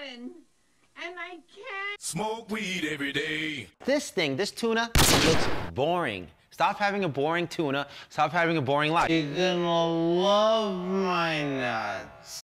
open, and I can't. Smoke weed every day. This tuna, looks boring. Stop having a boring tuna. Stop having a boring life. You're gonna love my nuts.